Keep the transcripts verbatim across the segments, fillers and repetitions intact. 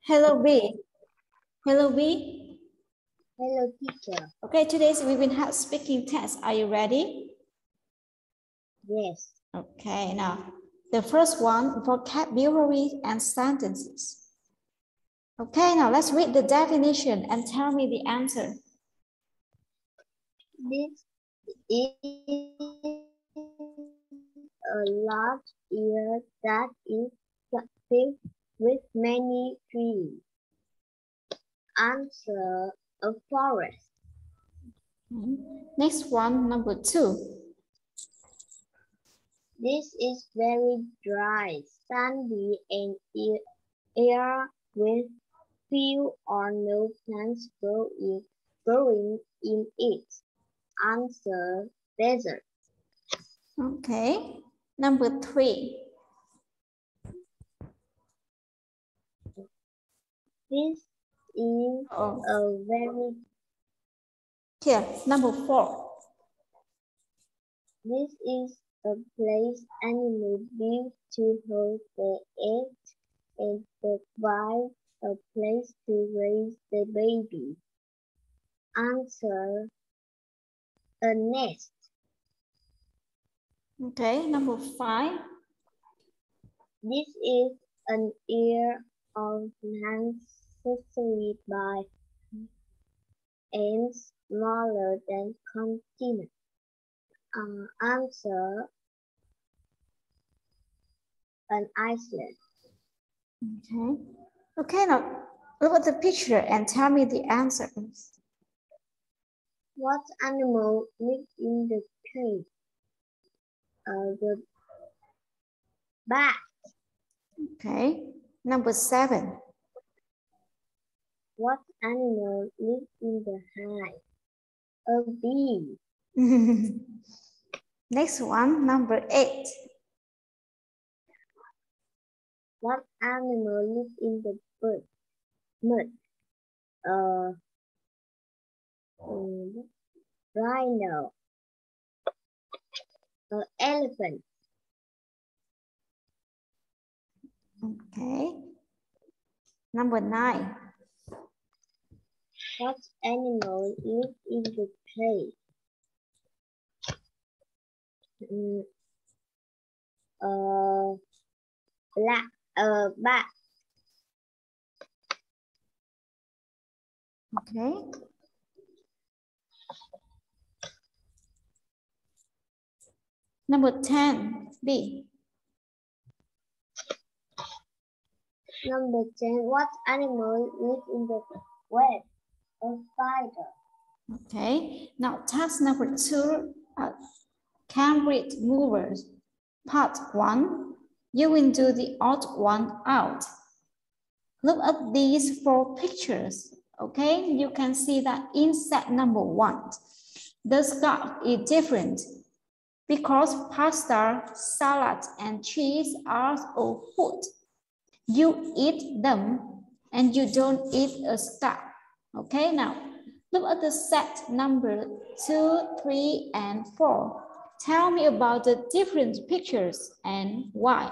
Hello, B. Hello, B. Hello, teacher. Okay, today we will have speaking test. Are you ready? Yes. Okay, now the first one, vocabulary and sentences. Okay, now let's read the definition and tell me the answer. This is a large area that is filled with many trees. Answer: a forest. Next one, number two. This is very dry, sandy, and area with few or no plants growing, growing in it. Answer: desert. Okay, number three. This is oh. a very Here, number four. This is a place animals build to hold their eggs and provide a place to raise the baby. Answer: a nest. Okay, number five. This is an area of land settled by ants smaller than continent. Uh, answer: an island. Okay. Okay, now look at the picture and tell me the answer. What animal lives in the cave? Uh, the bat. Okay, number seven. What animal lives in the hive? A bee. Next one, number eight. What animal lives in the bird? Mud. Uh, um, rhino. Uh, elephant. Okay. Number nine. What animal lives in the cave? Um, uh, black. Uh, bat. Okay. Number ten, B. Number ten. What animal lives in the web? A spider. Okay. Now task number two, uh, can read movers. Part one, you will do the odd one out. Look at these four pictures. Okay, you can see that in set number one, the scarf is different because pasta, salad, and cheese are all food. You eat them and you don't eat a scarf. Okay, now look at the set number two, three, and four. Tell me about the different pictures and why.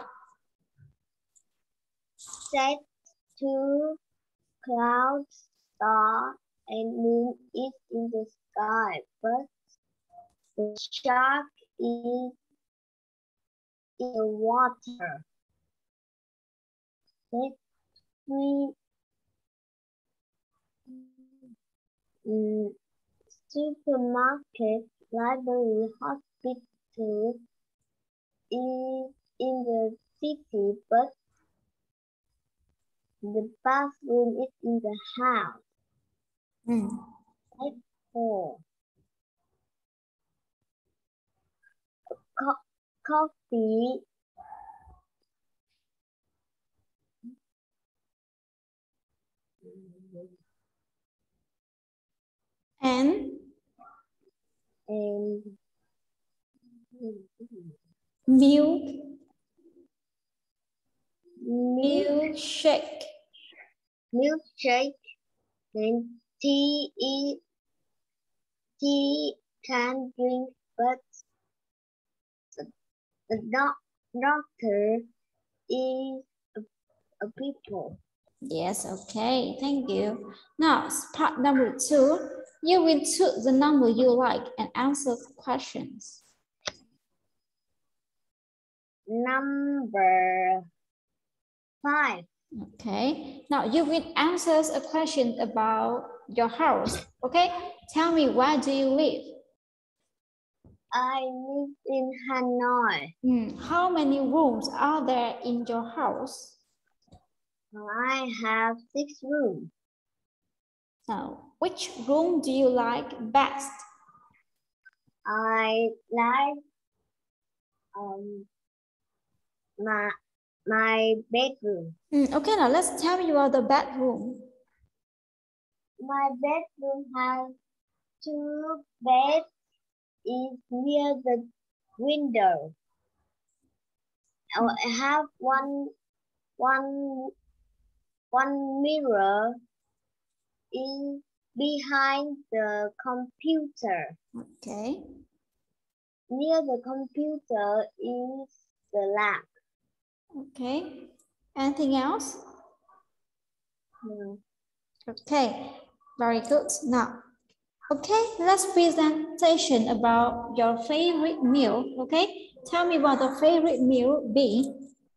Set two, clouds, star, and moon is in the sky, but the shark is in the water. Set three, um, supermarket, library, hospital is in the city, but the bathroom is in the house. Mm. Set four. Co coffee And and milk, milk, milkshake. milkshake, and tea is tea can drink, but the doc doctor is a, a people. Yes, okay, thank you. Now, part number two, you will choose the number you like and answer questions. Number five. Okay, now you will answer a question about your house. Okay, tell me, where do you live? I live in Hanoi. Hmm. How many rooms are there in your house? I have six rooms. Now, which room do you like best? I like um my my bedroom. Hmm. Okay, now let's tell me about the bedroom. My bedroom has two beds. Is near the window. I have one one one mirror is behind the computer. Okay. Near the computer is the lamp. Okay. Anything else? No. Okay. Very good. Now, okay, let's presentation about your favorite meal. Okay, tell me what the favorite meal be.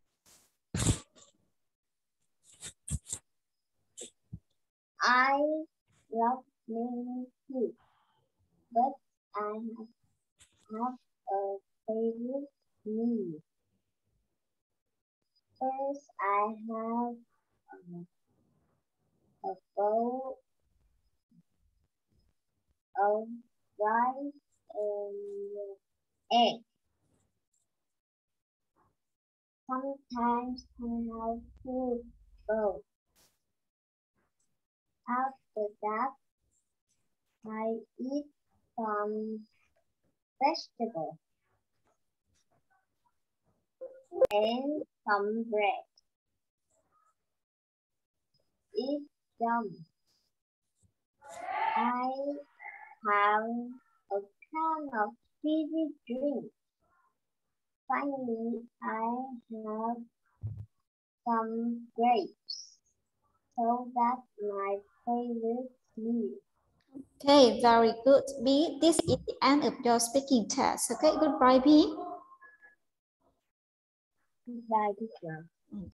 I love many food, but I have, have a favorite meal. First, I have um, a bowl of rice and egg. Sometimes I have two bowls. After that, I eat some vegetables and some bread. It's yum. I have a can of fizzy drink. Finally, I have some grapes. So that's my favorite meal. Okay, very good, B. This is the end of your speaking test. Okay, goodbye, B. Goodbye, teacher.